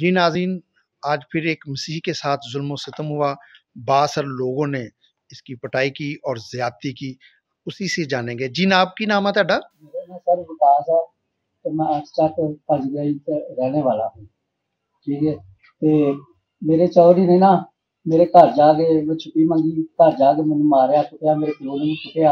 जी नाज़रीन, आज फिर एक मसीह के साथ जुल्म सितम हुआ। बासर लोगों ने इसकी पिटाई की और ज़्यादती की, उसी से जानेंगे। जी ना, आपकी नाम है ਤੁਹਾਡਾ? मेरा नाम सर विकास है, तो मैं अक्सर पंचगई से रहने वाला हूँ। ठीक है, तो मेरे चौधरी ने ना मेरे घर जाके मैं छुट्टी मंगी, घर जाके मैंने मारिया कुटिया, मेरे प्यो ने कुटिया।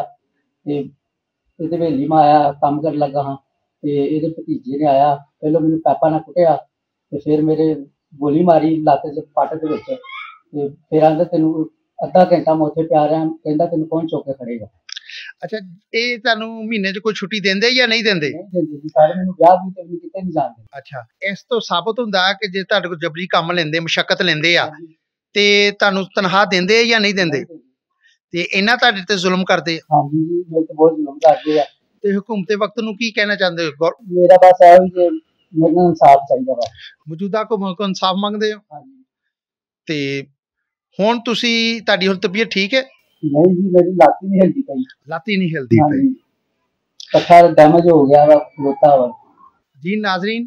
ते हवेली में आया काम कर लगा हाँ, तो ये भतीजे ने आया पहले मैंने पैपा ना कुटिया, तो फिर मेरे गोली मारी लत्त च पट दे विच, ते फिर आंदा तेन अद्धा घंटा मैं उत्थे पिया रहा, कहंदा तेन कौन चुक के खड़ेगा। अच्छा, ਇਹ ਤੁਹਾਨੂੰ ਮਹੀਨੇ 'ਚ ਕੋਈ ਛੁੱਟੀ ਦਿੰਦੇ ਜਾਂ ਨਹੀਂ ਦਿੰਦੇ? नहीं देंदे जी, सारे मैनू ब्याह भी ते किते नहीं जांदे। ਅੱਛਾ, ਇਸ ਤੋਂ ਸਾਬਤ ਹੁੰਦਾ ਕਿ ਜੇ ਤੁਹਾਡੇ ਕੋਲ ਜਬਰੀ ਕੰਮ ਲੈਂਦੇ, ਮੁਸ਼ੱਕਤ ਲੈਂਦੇ ਆ, ਤੇ ਤੁਹਾਨੂੰ ਤਨਖਾਹ ਦਿੰਦੇ ਜਾਂ ਨਹੀਂ ਦਿੰਦੇ? ਤੇ ਇਹਨਾਂ ਤੁਹਾਡੇ ਤੇ ਜ਼ੁਲਮ ਕਰਦੇ ਆ। हाँ जी, मेरे तो बहुत जुल्म करदे आ। ਤੇ ਹਕੂਮਤ ਵਕਤ ਨੂੰ ਕੀ ਕਹਿਣਾ ਚਾਹੁੰਦੇ ਹੋ? मेरा बस है कि मेरे नाल इंसाफ चाहिए बस। ਮੌਜੂਦਾ ਹਕੂਮਤ ਕੋਲ ਇਨਸਾਫ ਮੰਗਦੇ ਹੋ? हाँ जी, ਤੇ ਹੁਣ ਤੁਸੀਂ, ਤੁਹਾਡੀ ਹੁਣ ਤਬੀਅਤ ਠੀਕ ਹੈ? नहीं जी, मेरी लात ही नहीं हिलती पई। ਲੱਤ ही नहीं हिलती हाँ पई। जी, पत्थर डैमेज हो गया वा, रोता हुआ। जी नाजरीन,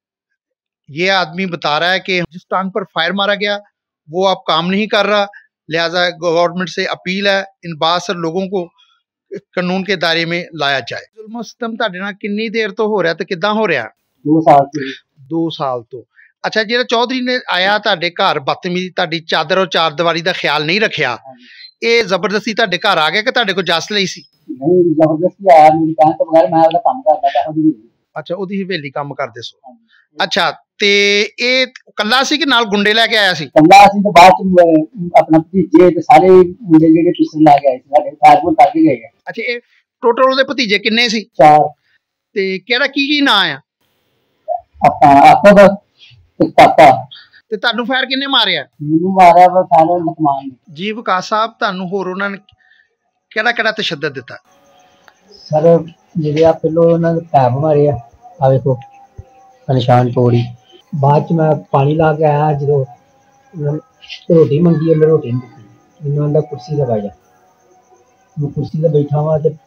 ये आदमी बता रहा है कि जिस टांग पर फायर मारा गया वो अब काम नहीं कर रहा, लिहाजा गवर्नमेंट से अपील है इन बासर लोगों को कानून के दायरे में लाया जाए। जुल्म सितम ਤੁਹਾਡੇ ਨਾਲ ਕਿੰਨੀ ਦੇਰ ਤੋਂ ਹੋ ਰਿਹਾ ਤੇ ਕਿੱਦਾਂ ਹੋ ਰਿਹਾ? 2 साल से। 2 ਸਾਲ ਤੋਂ। ਅੱਛਾ, ਜਿਹੜਾ ਚੌਧਰੀ ਨੇ ਆਇਆ ਤੁਹਾਡੇ ਘਰ, ਬਦਤਮੀਜ਼ੀ, ਤੁਹਾਡੀ ਚਾਦਰ ਔਰ ਚਾਰ ਦੀਵਾਰੀ ਦਾ ਖਿਆਲ ਨਹੀਂ ਰੱਖਿਆ, ਇਹ ਜ਼ਬਰਦਸਤੀ ਤੁਹਾਡੇ ਘਰ ਆ ਗਿਆ ਕਿ ਤੁਹਾਡੇ ਕੋਲ ਜੱਸ ਲਈ ਸੀ? नहीं, जबरदस्ती आया मेरी कहने तो बगैर, मैं अपना काम करता था ਉਹਦੀ। ਅੱਛਾ, ਉਹਦੀ ਹਵੇਲੀ ਕੰਮ ਕਰਦੇ ਸੋ। ਅੱਛਾ, ਤੇ ਇਹ ਕੱਲਾ ਸੀ ਕਿ ਨਾਲ ਗੁੰਡੇ ਲੈ ਕੇ ਆਇਆ ਸੀ? ਕੰਦਾ ਅਸੀਂ ਤਾਂ ਬਾਅਦ ਚ ਆਪਣਾ ਭਤੀਜੇ ਤੇ ਸਾਰੇ ਮੁੰਡੇ ਜਿਹੜੇ ਪਿਸਟਲ ਲਾ ਕੇ ਆਏ ਸੀ, ਸਾਡੇ ਫਾਇਰਪੁਰ ਕਰਕੇ ਗਏ ਆ। ਅੱਛਾ, ਇਹ ਟੋਟਲ ਉਹਦੇ ਭਤੀਜੇ ਕਿੰਨੇ ਸੀ 4 ਤੇ ਕਿਹੜਾ ਕੀ ਨਾਂ ਆ? ਆਪਾਂ ਦਾ ਤੇ ਕਾਕਾ। ਤੇ ਤੁਹਾਨੂੰ ਫਾਇਰ ਕਿੰਨੇ ਮਾਰਿਆ? ਮੈਨੂੰ ਮਾਰਿਆ ਵਾ ਸਾਰੇ ਲਕਮਾਨ ਨੇ। ਜੀ ਵਿਕਾਸ ਸਾਹਿਬ, ਤੁਹਾਨੂੰ ਹੋਰ ਉਹਨਾਂ ਨੇ ਕਿਹੜਾ ਤਸ਼ੱਦਦ ਦਿੱਤਾ? ਸਰ ਜਿਹੜੇ ਆ ਪਹਿਲੋਂ ਉਹਨਾਂ ਨੇ ਪੈਪ ਮਾਰੇ ਆ ਵੇਖੋ ਨਿਸ਼ਾਨ ਤੋੜੀ। ਬਾਅਦ ਚ ਮੈਂ ਪਾਣੀ ਲਾ ਕੇ ਆਇਆ, ਜਦੋਂ ਰੋਟੀ ਮੰਗੀ ਉਹਨੇ ਰੋਟੀ ਨਹੀਂ ਦਿੱਤੀ, ਮੈਨੂੰ ਆਂਦਾ ਕੁਰਸੀ ਤੇ ਬਹਿ ਜਾ। ਮੈਂ ਕੁਰਸੀ ਤੇ ਬੈਠਾ ਵਾਂ ਤੇ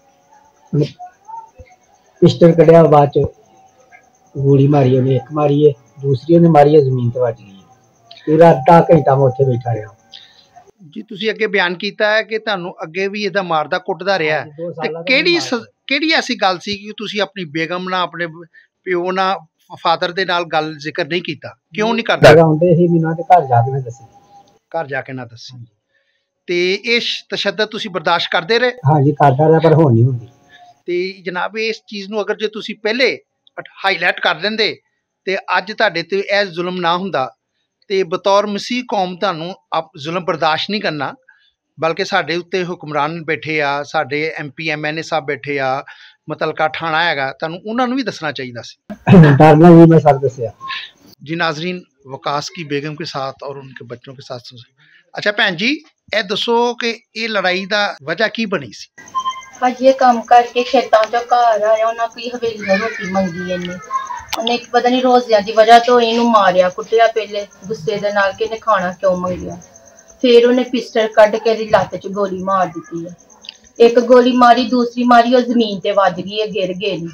ਪਿਸਟਲ ਕੱਢਿਆ, ਬਾਅਦ ਚ ਗੋਲੀ ਮਾਰੀ ਉਹਨੇ, ਇੱਕ ਮਾਰੀ ਹੈ, ਦੂਸਰੀ ਉਹਨੇ ਮਾਰੀ ਹੈ ਜ਼ਮੀਨ ਤੇ ਵੱਜ ਗਈ। ਪੂਰਾ ਅੱਧਾ ਘੰਟਾ ਮੈਂ ਉੱਥੇ ਬੈਠਾ ਰਿਹਾ। ਜੀ ਤੁਸੀਂ ਅੱਗੇ ਬਿਆਨ ਕੀਤਾ ਹੈ ਕਿ ਤੁਹਾਨੂੰ ਅੱਗੇ ਵੀ ਇਹਦਾ ਮਾਰਦਾ ਕੁੱਟਦਾ ਰਿਹਾ, ਤੇ ਕਿਹੜੀ ਐਸੀ ਗੱਲ ਸੀ ਕਿ ਤੁਸੀਂ ਆਪਣੀ ਬੇਗਮ ਨਾਲ, ਆਪਣੇ ਪਿਓ ਨਾਲ, ਫਾਦਰ ਦੇ ਨਾਲ ਗੱਲ ਜ਼ਿਕਰ ਨਹੀਂ ਕੀਤਾ? ਕਿਉਂ ਨਹੀਂ ਕਰਦਾ? ਆਉਂਦੇ ਸੀ ਮੈਨੂੰ ਤੇ ਘਰ ਜਾ ਕੇ ਨਾ ਦੱਸੀ। ਘਰ ਜਾ ਕੇ ਨਾ ਦੱਸੀ। ਤੇ ਇਹ ਤਸ਼ੱਦਦ ਤੁਸੀਂ ਬਰਦਾਸ਼ਤ ਕਰਦੇ ਰਹੇ? ਹਾਂਜੀ, ਕਰਦਾ ਰਿਹਾ, ਪਰ ਹੁਣ ਨਹੀਂ ਹੁੰਦੀ। ਤੇ ਜਨਾਬ, ਇਸ ਚੀਜ਼ ਨੂੰ ਅਗਰ ਜੇ ਤੁਸੀਂ ਪਹਿਲੇ ਹਾਈਲਾਈਟ ਕਰ ਲੈਂਦੇ ਤੇ ਅੱਜ ਤੁਹਾਡੇ ਤੇ ਇਹ ਜ਼ੁਲਮ ਨਾ ਹੁੰਦਾ, ਤੇ ਬਤੌਰ ਮਸੀਹ ਕੌਮ ਤੁਹਾਨੂੰ ਜ਼ੁਲਮ ਬਰਦਾਸ਼ਤ ਨਹੀਂ ਕਰਨਾ, ਬਲਕਿ ਸਾਡੇ ਉੱਤੇ ਹੁਕਮਰਾਨ ਬੈਠੇ ਆ, ਸਾਡੇ MP MNA ਸਾਹਿਬ ਬੈਠੇ ਆ, ਮੁਤਲਕਾ ਥਾਣਾ ਹੈਗਾ, ਤੁਹਾਨੂੰ ਉਹਨਾਂ ਨੂੰ ਵੀ ਦੱਸਣਾ ਚਾਹੀਦਾ ਸੀ। डरना भी मैं सर दसिया। जी नाजरीन, वकास की बेगम के साथ और उनके बच्चों के साथ। अच्छा भैन जी, ਇਹ ਦੱਸੋ ਕਿ ਇਹ ਲੜਾਈ ਦਾ ਵਜ੍ਹਾ ਕੀ ਬਣੀ ਸੀ? ਭਾਜੀ ਇਹ ਕੰਮ ਕਰਕੇ ਖੇਤਾਂ ਚੋਂ ਘਰ ਆਇਆ, ਉਹਨਾਂ ਕੋਈ ਹਵੇਲੀ ਤੋਂ ਰੋਟੀ ਮੰਗੀ ਇਹਨੇ, ਉਹਨੇ ਪਤਾ ਨਹੀਂ ਰੋਜ਼ਿਆਂ ਦੀ ਵਜ੍ਹਾ ਤੋਂ ਇਹਨੂੰ ਮਾਰਿਆ ਕੁੱਟਿਆ, ਪਹਿਲੇ ਗੁੱਸੇ ਦੇ ਨਾਲ ਕਿ ਇਹਨੇ ਖਾਣਾ ਕਿਉਂ ਮੰਗਿਆ। ਫਿਰ ਉਹਨੇ ਪਿਸਟਲ ਕੱਢ ਕੇ ਇਹਦੀ ਲੱਤ 'ਚ ਗੋਲੀ ਮਾਰ ਦਿੱਤੀ ਹੈ। ਇੱਕ ਗੋਲੀ ਮਾਰੀ, ਦੂਸਰੀ ਮਾਰੀ ਉਹ ਜ਼ਮੀਨ ਤੇ ਵੱਜ ਗਈ ਹੈ, ਗਿਰ ਗਏ ਨੇ।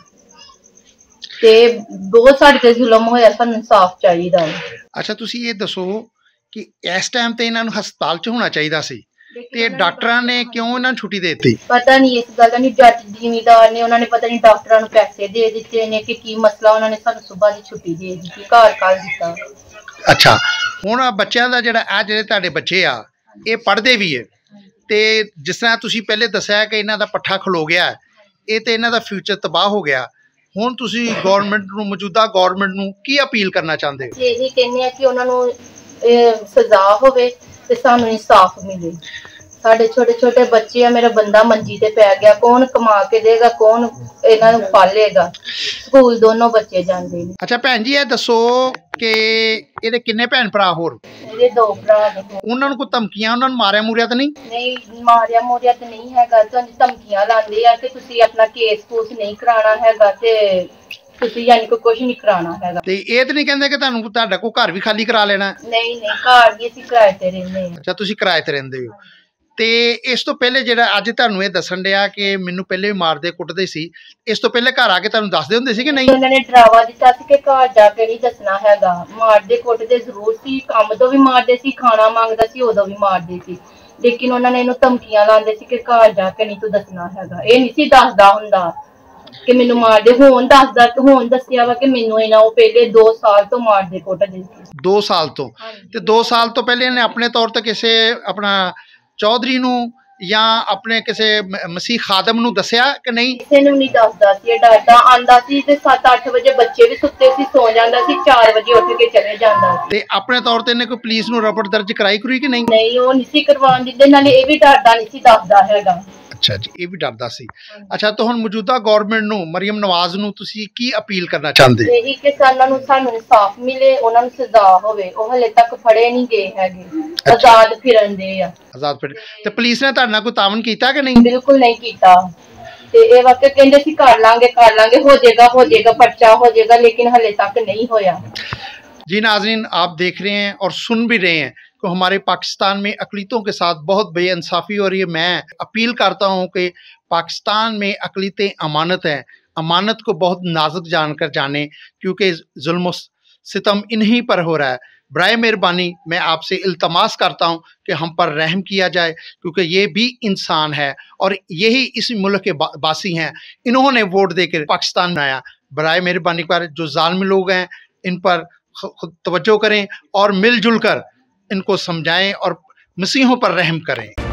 ਤੇ ਬਹੁਤ ਸਾਡੇ ਤੇ ਜ਼ੁਲਮ ਹੋਇਆ, ਸਾਨੂੰ ਇਨਸਾਫ ਚਾਹੀਦਾ ਹੈ। ਅੱਛਾ, ਤੁਸੀਂ ਇਹ ਦੱਸੋ ਕਿ ਇਸ ਟਾਈਮ ਤੇ ਇਹਨਾਂ ਨੂੰ ਹਸਪਤਾਲ 'ਚ ਹੋਣਾ ਚਾਹੀਦਾ ਸੀ, ਤੇ ਡਾਕਟਰਾਂ ਨੇ ਕਿਉਂ ਇਹਨਾਂ ਨੂੰ ਛੁੱਟੀ ਦੇ ਦਿੱਤੀ? ਪਤਾ ਨਹੀਂ ਇਸ ਗੱਲ ਦਾ ਨਹੀਂ। ਜੱਜ ਜ਼ਿਮੀਂਦਾਰ ਨੇ, ਉਹਨਾਂ ਨੇ ਪਤਾ ਨਹੀਂ ਡਾਕਟਰਾਂ ਨੂੰ ਪੈਸੇ ਦੇ ਦਿੱਤੇ ਨੇ ਕਿ ਕੀ ਮਸਲਾ, ਉਹਨਾਂ ਨੇ ਸਾਨੂੰ ਸੁਬਾਹ ਦੀ ਛੁੱਟੀ ਦੇ ਦਿੱਤੀ, ਘਰ ਕੱਲ ਦਿੱਤਾ। ਅੱਛਾ, ਹੁਣ ਬੱਚਿਆਂ ਦਾ ਜਿਹੜਾ ਜਿਹੜੇ ਤੁਹਾਡੇ ਬੱਚੇ ਆ, ਇਹ ਪੜ੍ਹਦੇ ਵੀ ਹੈ, ਤੇ ਜਿਸ ਤਰ੍ਹਾਂ ਤੁਸੀਂ ਪਹਿਲੇ ਦੱਸਿਆ ਕਿ ਇਹਨਾਂ ਦਾ ਪੱਠਾ ਖਲੋ ਗਿਆ, ਇਹ ਤੇ ਇਹਨਾਂ ਦਾ ਫਿਊਚਰ ਤਬਾਹ ਹੋ ਗਿਆ। ਹੁਣ ਤੁਸੀਂ ਗੌਰਮੈਂਟ ਨੂੰ, ਮੌਜੂਦਾ ਗੌਰਮੈਂਟ ਨੂੰ ਕੀ ਅਪੀਲ ਕਰਨਾ ਚਾਹੁੰਦੇ ਹੋ? ਇਹੀ ਕਹਿੰਦੇ ਆ ਕਿ ਉਹਨਾਂ ਨੂੰ ਸਜ਼ਾ ਹੋਵੇ ਤੇ ਸਾਨੂੰ ਇਨਸਾਫ ਮਿਲੇ। ਸਾਡੇ ਛੋਟੇ ਛੋਟੇ ਬੱਚੇ ਆ, ਮੇਰਾ ਬੰਦਾ ਮੰਜੀ ਤੇ ਪੈ ਗਿਆ, ਕੌਣ ਕਮਾ ਕੇ ਦੇਗਾ, ਕੌਣ ਇਹਨਾਂ ਨੂੰ ਪਾਲੇਗਾ? ਸਕੂਲ ਦੋਨੋਂ ਬੱਚੇ ਜਾਂਦੇ ਨੇ। ਅੱਛਾ ਭੈਣ ਜੀ, ਇਹ ਦੱਸੋ ਕਿ ਇਹਦੇ ਕਿੰਨੇ ਭੈਣ ਭਰਾ? ਹੋਰ ਇਹਦੇ 2 ਭਰਾ ਨੇ। ਉਹਨਾਂ ਨੂੰ ਕੋਈ ਧਮਕੀਆਂ, ਉਹਨਾਂ ਨੂੰ ਮਾਰਿਆ ਮੁਰਿਆ ਤਾਂ ਨਹੀਂ? ਨਹੀਂ, ਮਾਰਿਆ ਮੋਰਿਆ ਤੇ ਨਹੀਂ ਹੈਗਾ, ਤੁਹਾਨੂੰ ਧਮਕੀਆਂ ਲਾਉਂਦੇ ਆ ਕਿ ਤੁਸੀਂ ਆਪਣਾ ਕੇਸ ਕੂਸ ਨਹੀਂ ਕਰਾਉਣਾ ਹੈਗਾ, ਤੇ ਤੁਸੀਂ ਯਾਨੀ ਕਿ ਕੁਝ ਨਹੀਂ ਕਰਾਉਣਾ ਹੈਗਾ। ਤੇ ਇਹ ਤਾਂ ਨਹੀਂ ਕਹਿੰਦੇ ਕਿ ਤੁਹਾਨੂੰ ਤੁਹਾਡਾ ਕੋਈ ਘਰ ਵੀ ਖਾਲੀ ਕਰਾ ਲੈਣਾ? ਨਹੀਂ ਨਹੀਂ, ਘਰ ਵੀ ਅਸੀਂ ਕਿਰਾਏ ਤੇ ਰਹਿੰਦੇ ਹਾਂ। ਅੱਛਾ, ਤੁਸੀਂ ਕਿਰਾਏ ਤੇ ਰਹਿੰਦੇ ਹੋ। ਤੇ ਇਸ ਤੋਂ ਪਹਿਲੇ ਜਿਹੜਾ ਅੱਜ ਤੁਹਾਨੂੰ ਇਹ ਦੱਸਣ ਡਿਆ ਕਿ ਮੈਨੂੰ ਪਹਿਲੇ ਵੀ ਮਾਰਦੇ ਕੁੱਟਦੇ ਸੀ, ਇਸ ਤੋਂ ਪਹਿਲੇ ਘਰ ਆ ਕੇ ਤੁਹਾਨੂੰ ਦੱਸਦੇ ਹੁੰਦੇ ਸੀ ਕਿ ਨਹੀਂ? ਉਹਨਾਂ ਨੇ ਡਰਾਵਾ ਦਿੱਤਾ ਸੀ ਕਿ ਘਰ ਜਾ ਕੇ ਨਹੀਂ ਦੱਸਣਾ ਹੈਗਾ। ਮਾਰਦੇ ਕੁੱਟਦੇ ਜ਼ਰੂਰ ਸੀ, ਕੰਮ ਤੋਂ ਵੀ ਮਾਰਦੇ ਸੀ, ਖਾਣਾ ਮੰਗਦਾ ਸੀ ਉਦੋਂ ਵੀ ਮਾਰਦੇ ਸੀ, ਲੇਕਿਨ ਉਹਨਾਂ ਨੇ ਇਹਨੂੰ ਧਮਕੀਆਂ ਲਾਉਂਦੇ ਸੀ ਕਿ ਘਰ ਜਾ ਕੇ ਨਹੀਂ ਤੂੰ ਦੱਸਣਾ ਹੈਗਾ। ਇਹ ਨਹੀਂ ਸੀ ਦੱਸਦਾ ਹੁੰਦਾ ਕਿ ਮੈਨੂੰ ਮਾਰਦੇ। ਹੁਣ ਦੱਸਦਾ, ਹੁਣ ਦੱਸਿਆ ਵਾ ਕਿ ਮੈਨੂੰ ਇਹਨਾਂ ਉਹ ਪਹਿਲੇ 2 ਸਾਲ ਤੋਂ ਮਾਰਦੇ ਕੁੱਟਦੇ ਸੀ। 2 ਸਾਲ ਤੋਂ? ਤੇ 2 ਸਾਲ ਤੋਂ ਪਹਿਲੇ ਇਹਨੇ ਆਪਣੇ ਤੌਰ ਤੇ ਕਿਸੇ ਆਪਣਾ ਚੌਧਰੀ ਨੂੰ ਜਾਂ ਆਪਣੇ ਕਿਸੇ ਮਸੀਹ ਖਾਦਮ ਨੂੰ ਦੱਸਿਆ ਕਿ ਨਹੀਂ? ਕਿਸੇ ਨੂੰ ਨਹੀਂ ਦੱਸਦਾ ਸੀ। ਇਹ ਡਰਦਾ ਆਂਦਾ ਸੀ ਤੇ 7-8 ਵਜੇ ਬੱਚੇ ਵੀ ਸੁੱਤੇ ਸੀ, ਸੌ ਜਾਂਦਾ ਸੀ, 4 ਵਜੇ ਉੱਠ ਕੇ ਚਲੇ ਜਾਂਦਾ ਸੀ। ਤੇ ਆਪਣੇ ਤੌਰ ਤੇ ਇਹਨੇ ਕੋਈ ਪੁਲਿਸ ਨੂੰ ਰਿਪੋਰਟ ਦਰਜ ਕਰਾਈ ਕਰੂਈ ਕਿ ਨਹੀਂ? ਨਹੀਂ, ਉਹ ਨਹੀਂ ਸੀ ਕਰਵਾਉਣ ਦਿੰਦੇ, ਨਾਲੇ ਇਹ ਵੀ ਡਰਦਾ ਨਹੀਂ ਸੀ ਦੱਸਦਾ ਹੈਗਾ। ਅੱਛਾ ਜੀ, ਇਹ ਵੀ ਡਰਦਾ ਸੀ। ਅੱਛਾ, ਤਾਂ ਹੁਣ ਮੌਜੂਦਾ ਗਵਰਨਮੈਂਟ ਨੂੰ, ਮਰੀਮ ਨਵਾਜ਼ ਨੂੰ ਤੁਸੀਂ ਕੀ ਅਪੀਲ ਕਰਨਾ ਚਾਹੁੰਦੇ? ਇਹੀ ਕਿ ਸਾਨੂੰ ਇਨਸਾਫ ਮਿਲੇ, ਉਹਨਾਂ ਨੂੰ ਸਜ਼ਾ ਹੋਵੇ। ਉਹ ਹਲੇ ਤੱਕ ਫੜੇ ਨਹੀਂ ਗਏ ਹੈਗੇ, ਆਜ਼ਾਦ ਫਿਰਨ ਦੇ ਆ। ਆਜ਼ਾਦ ਫਿਰ ਤੇ ਪੁਲਿਸ ਨੇ ਤੁਹਾਡੇ ਨਾਲ ਕੋਈ ਤਾਵਨ ਕੀਤਾ ਕਿ ਨਹੀਂ? ਬਿਲਕੁਲ ਨਹੀਂ ਕੀਤਾ। ਤੇ ਇਹ ਵਕਤ ਕਹਿੰਦੇ ਸੀ ਕਰ ਲਾਂਗੇ ਹੋ ਜਾਏਗਾ ਪਰਚਾ ਹੋ जाएगा, लेकिन हले तक नहीं होया। जी नाजरीन, आप देख रहे हैं और सुन भी रहे हैं कि हमारे पाकिस्तान में अक़लीतों के साथ बहुत बेइंसाफ़ी हो रही है। मैं अपील करता हूं कि पाकिस्तान में अक़लीतें अमानत हैं, अमानत को बहुत नाजुक जानकर जाने, क्योंकि जुल्म सितम इन्हीं पर हो रहा है। बराए मेहरबानी मैं आपसे इल्तमास करता हूं कि हम पर रहम किया जाए, क्योंकि ये भी इंसान है और यही इस मुल्क के बासी हैं। इन्होंने वोट देकर पाकिस्तान बनाया। बराए मेहरबानी पर जो जालिम लोग हैं इन पर तवज्जो करें और मिलजुल कर इनको समझाएं और मसीहों पर रहम करें।